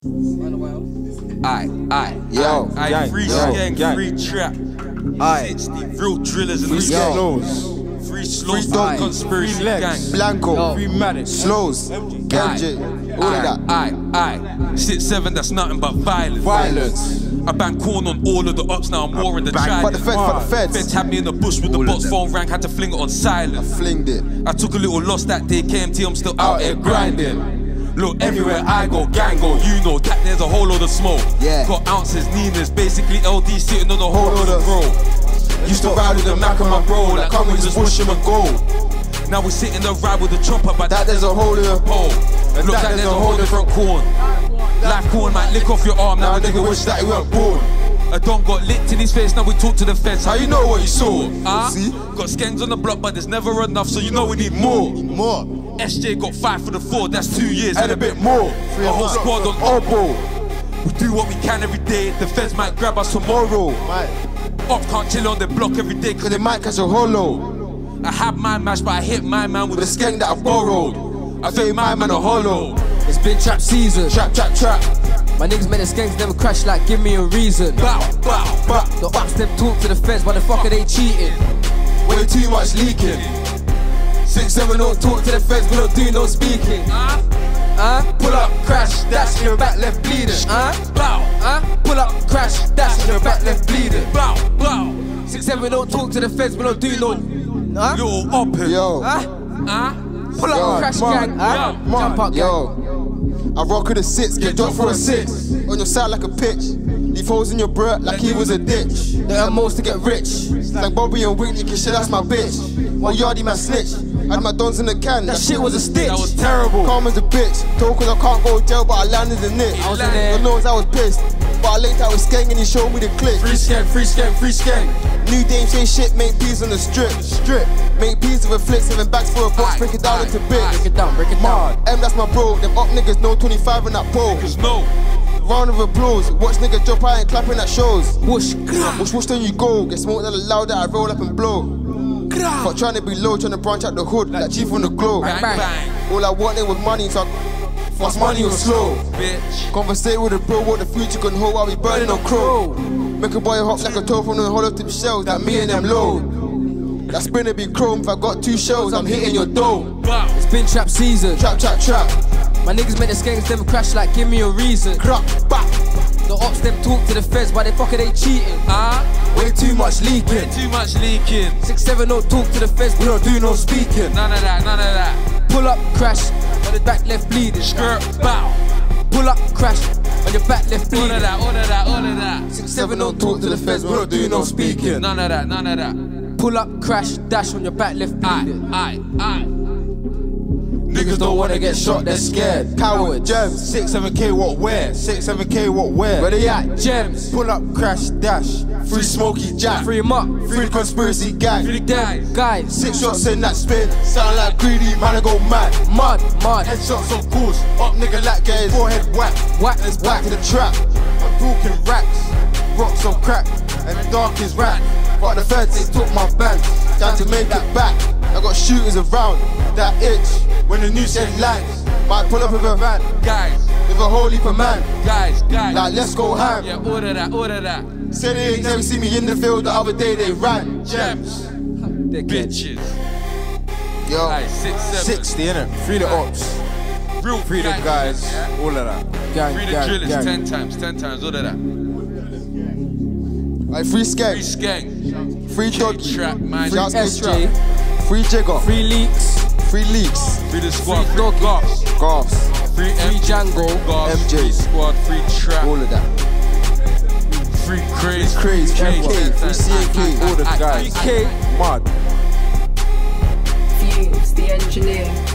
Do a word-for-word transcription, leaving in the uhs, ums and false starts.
Aye, aye, yo, aye, gang, free yo, skank, gang. free trap, Aye. sixty real drillers in the Free skank, slows, free slows, free doggy, conspiracy free legs, gang, Blanco, Free Madden, slows, M J, all of that. Aye, aye, six seven, that's nothing but violence. Violence. I bang corn on all of the ops, now I'm more in the Bang, trident. fuck the feds, fuck the feds. Feds had me in the bush with the All of box them. phone rank, had to fling it on silent. Flinged it. I took a little loss that day, K M T, I'm still out, Out here here grinding. Look, everywhere I go, gang go, you know that there's a whole load of smoke. Yeah. Got ounces, Ninas, basically L D sitting on a whole Whole load of load bro. Used to ride with the Mac on my bro, like come we just push him and go. Now we sit in the ride with the chopper, but That there's a whole other pole. And Look, that there's a whole different corn. Life corn might lick off your arm, now Now a a nigga wish that he weren't born. I don't got licked in his face, now we talk to the feds. How you know what you saw? Huh? See? Got skanks on the block, but there's never enough, so you know we need more. More. S J got five for the four, that's two years And a bit more. A whole squad on Oh, bro. We do what we can every day, the feds might grab us tomorrow. Ops can't chill on the block every day, Cause they might catch a hollow. I have my mash, but I hit my man with With a a skank that I borrowed. I think my man a hollow. It's been trap season. Trap, trap, trap. My niggas make the skanks never crash like give me a reason. bow, bow, bow. The ops them talk to the feds, why the fuck are they cheating? Way too much leaking. Six, seven, don't talk to the feds, we don't do no speaking. Huh? Huh? Pull up, crash, dash in your back, left bleeding. Huh? Bow, Huh? Pull up, crash, dash in your back, left bleeding. bow, bow. Six seven don't talk to the feds, we don't do no. Huh? Little up here. Yo, Huh? Huh? Pull up, Yo, crash man, gang. Huh? yo, Jump up gang. yo. I rock with a six, get dropped for a six. On your side like a pitch. Leave holes in your bro like he was a ditch. They earn most to get rich. Like Bobby and Whitney, can shit, that's my bitch. One yardie man snitch. Had my dons in the can, that shit was a stitch. That was terrible. Calm as a bitch. Told cause I can't go to jail, but I landed in it. I was in there. God knows I was pissed. But I linked out with Skeng and he showed me the clip. Free skank, free skank, free skank. New Dame say shit, make peas on the strip. Strip. Make peas with a flick, seven bags for a box, Aye, break it down aye, into aye. bits. Break it down, break it down. M, that's my bro. Them up niggas know twenty-five in that pole. Cause no, Round of applause. Watch niggas drop out and clapping at shows. Whoosh, Whoosh, whoosh, then you go. Get smoked that loud that I roll up and blow. But trying to be low, trying to branch out the hood like Chief on the glow. bang, bang. bang, All I wanted was money, so I fast money was slow. bitch. Conversate with a bro, what the future can hold while we burning on crow. Make a boy hop like a toe from the hollow tip shells that me and them load. That spinner be chrome, if I got two shells, I'm hitting your dome. Bow, It's been trap season. Trap, trap, trap. My niggas make the skanks never crash like give me a reason. Crap, back. The ops them talk to the feds, why the fuck are they cheating? huh? Way too much leaking. Too much leaking. Six seven don't talk to the feds, We we don't do no speaking. None of that, none of that. pull up, crash, on the back left bleeding. Skirt, bow. Pull up, crash, on your back left All bleeding. of that, all of that, all of that. Six seven don't talk to the feds, we don't do no speaking. None of that, none of that. Pull up, crash, dash on your back left Aye, bleeding. aye, aye. Niggas don't wanna get shot, they're scared. Coward, gems, six, seven K what where? six, seven K what where? Where they at? Gems. Pull up, crash, dash. Free Smokey Jack. Free 'em up. Free the conspiracy gang. Free the guys. Guys. Six shots in that spin. Sound like greedy, man, I go mad. Mud, mud. Headshots of course. Up nigga like get his forehead whack. Whack, It's back to the trap. I'm talking racks. Rocks on crack. And the dark is rat. But the feds, they took my band. Time to make it back. I got shooters around. That itch. When the news said lands. Might pull up with a van. Guys, With a whole heap of man. guys, guys. Like let's go ham. Yeah, all of that, all of that. Said they ain't never seen me in the field, the other day they ran. Gems, Dickhead. bitches. Yo, Aye, six, seven. sixty innit? Free the ops. Real Free the gang, guys. yeah. All of that. Gang, Free the gang, drillers gang. ten times, ten times, all of that. Like free Free skank. skank, Free doggy. trap, man. Free S J. Free jigger. Free leaks. Free leaks. Free the squad, Free free doggy. goss. Goths. Free Free Django. goss, M J. free squad, free trap, All of that. free craze, Craze. free Free K, K. Free C A K. All the guys. K. Mud. Fuse, the engineer.